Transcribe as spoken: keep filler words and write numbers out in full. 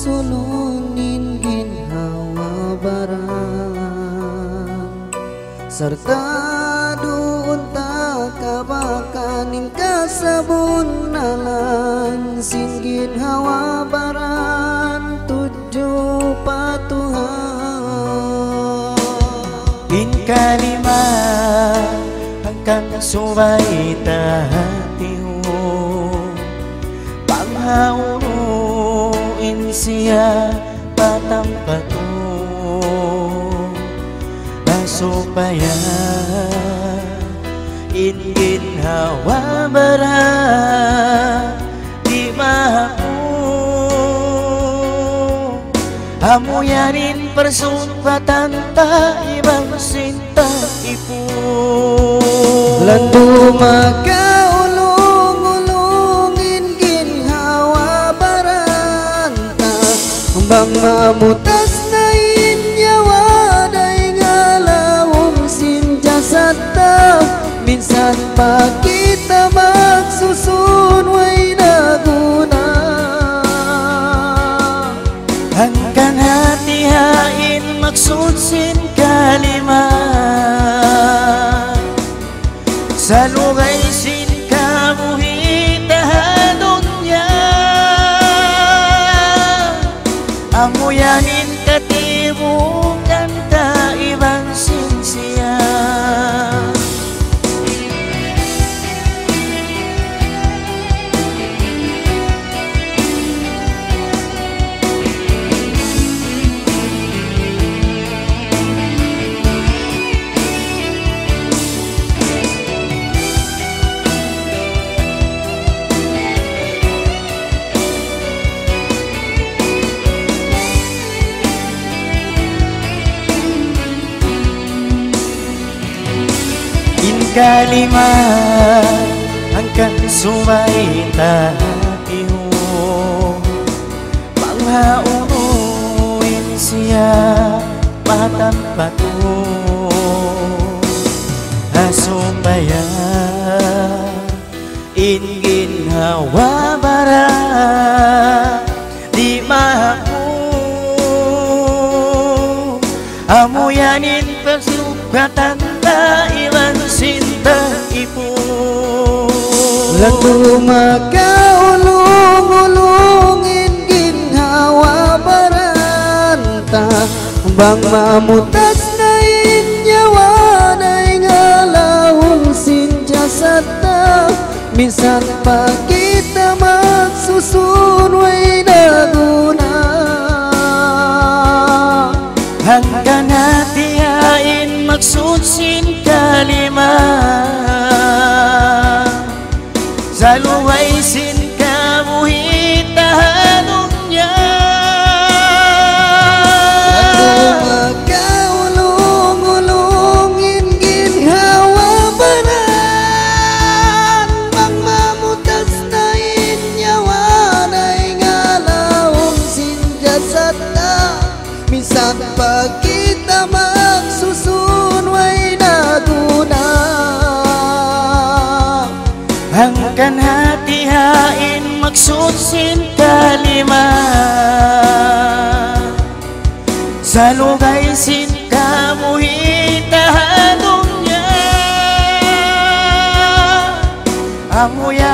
sulunin ginhawa barang serta duunta kabakaning kasabun nalan singgin hawa baran tujuh patuhan in kalima hanggang subay tahatiho panghaunuin siya patampato na supaya ingin hawa bara di mahaku hamuyanin persupatan ta ibang sinta ipu landu maka ulung-ulungin ginhawa baranta bang mamutas na inyawa day ngalawong sinjasata minsan pa kita magsusun way naguna hanggang hati-hain maksudsin kalima sa lugay sin kamuhitahanon niya amuyanin katibukan ta ibang sinsiya kalima hanggang sumay tahatiho panghaunuin siya patampato asupaya ingin hawa bara di mahaku amuyanin persupatan ta ilang sinta ipu landu maka ulung-ulungin ginhawa baranta bang mamutas na inyawa day ngalawong sinjasata minsan pa kita magsusun way naguna hanggang hati-hain maksudsin kalima sa luway sin kamuhitahanon niya magkaulong-ulongin ginhawa baran bang mamutas na inyawa day ngalawong sinjasata minsan pa kita magsusun way naguna hanggang hati-hain maksudsin kalima sa lugay sin kamuhitahanon niya amuya